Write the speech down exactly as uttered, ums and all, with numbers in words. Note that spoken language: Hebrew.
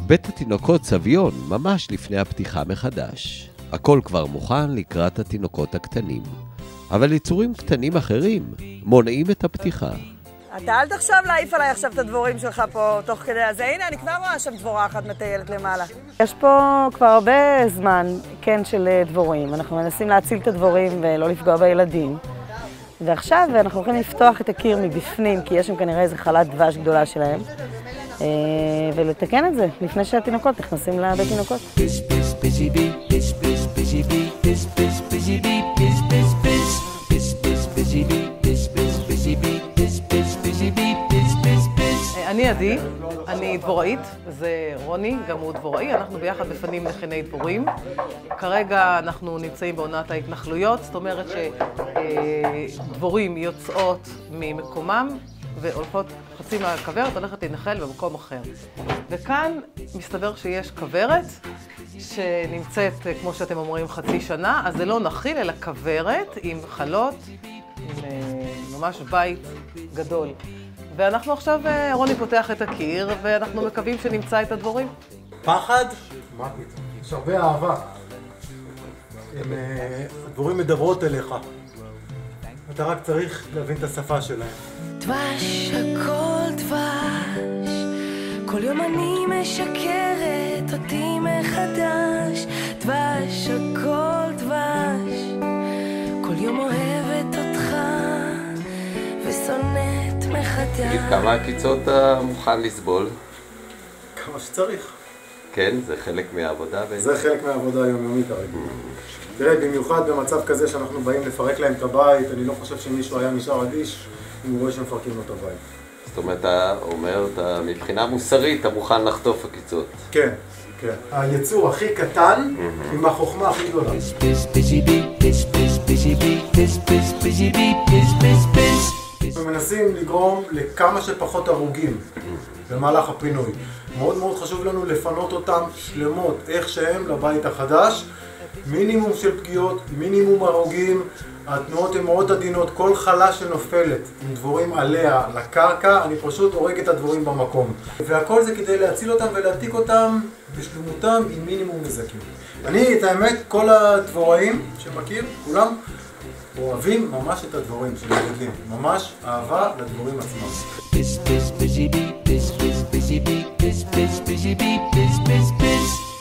בית התינוקות סביון, ממש לפני הפתיחה מחדש. הכל כבר מוכן לקראת התינוקות הקטנים. אבל יצורים קטנים אחרים מונעים את הפתיחה. אתה אל תחשב להעיף עליי עכשיו את הדבורים שלך פה תוך כדי הזה. הנה, אני כבר רואה שם דבורה אחת מטיילת למעלה. יש פה כבר הרבה זמן, כן, של דבורים. אנחנו מנסים להציל את הדבורים ולא לפגוע בילדים. ועכשיו אנחנו הולכים לפתוח את הקיר מבפנים, כי יש שם כנראה איזה חלת דבש גדולה שלהם. ולתקן את זה לפני שהתינוקות נכנסים לבית תינוקות. אני עדי, אני דבוראית, זה רוני, גם הוא דבוראי, אנחנו ביחד מפנים מכיני דבורים. כרגע אנחנו נמצאים בעונת ההתנחלויות, זאת אומרת שדבורים יוצאות ממקומם והולכות, חצי מהכוורת הולכת להנחל במקום אחר. וכאן מסתבר שיש כוורת שנמצאת, כמו שאתם אומרים, חצי שנה, אז זה לא נחיל אלא כוורת עם חלות, עם ממש בית גדול. ואנחנו עכשיו, רוני פותח את הקיר, ואנחנו מקווים שנמצא את הדבורים. פחד? מה פתאום? יש הרבה אהבה. הדבורים מדברות אליך. אתה רק צריך להבין את השפה שלהם. דבש, הכל דבש, כל יום אני משקרת אותי מחדש. דבש, הכל דבש, כל יום אוהבת אותך ושונאת מחדש. תגיד, כמה עקיצות אתה מוכן לסבול? כמה שצריך. כן, זה חלק מהעבודה? זה חלק מהעבודה היומיומית הרגע. תראה, במיוחד במצב כזה שאנחנו באים לפרק להם את הבית, אני לא חושב שמישהו היה נשאר אדיש אם הוא רואה שמפרקים לו את הבית. זאת אומרת, אתה אומר, אתה מבחינה מוסרית, אתה מוכן לחטוף עקיצות. כן, כן. היצור הכי קטן עם החוכמה הכי גדולה. אנחנו מנסים לגרום לכמה שפחות הרוגים במהלך הפינוי. מאוד מאוד חשוב לנו לפנות אותם שלמות, איך שהם לבית החדש. מינימום של פגיעות, מינימום הרוגים, התנועות הן מאוד עדינות, כל חלה שנופלת עם דבורים עליה לקרקע, אני פשוט הורג את הדבורים במקום. והכל זה כדי להציל אותם ולהעתיק אותם בשלמותם עם מינימום נזקים. אני, את האמת, כל הדבוראים שמכיר, כולם אוהבים ממש את הדבורים שמגדלים, ממש אהבה לדבורים עצמם.